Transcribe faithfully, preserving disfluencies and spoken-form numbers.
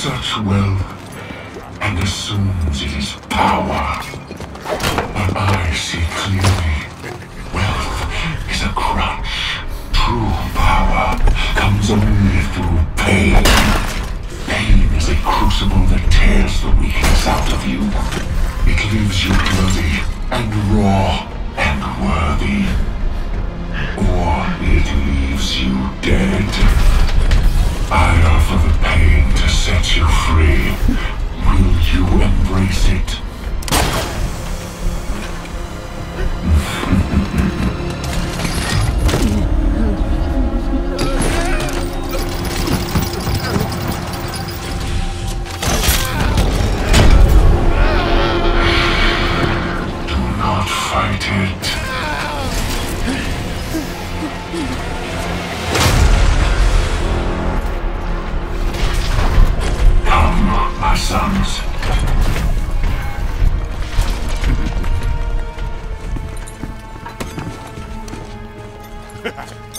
such wealth and assumes it is power. But I see clearly. Wealth is a crutch. True power comes only through pain. Pain is a crucible that tears the weakness out of you. It leaves you bloody and raw and worthy. Or it leaves you dead. I offer the pain to set you free. Will you embrace it? Do not fight it. Come, my sons. Ha ha.